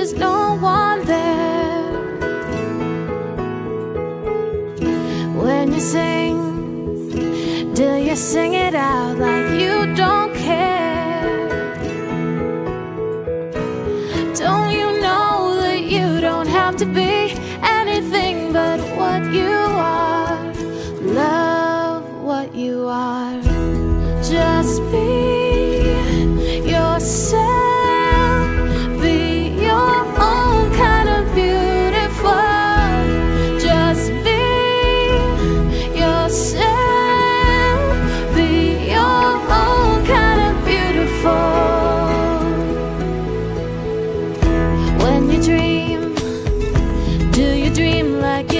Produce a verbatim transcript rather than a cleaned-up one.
there's no one there. When you sing, do you sing it out like you don't care? Don't you know that you don't have to be anything but what you are? Love what you are. Just be yourself. Be your own kind of beautiful. Just be yourself. Be your own kind of beautiful. When you dream, do you dream like you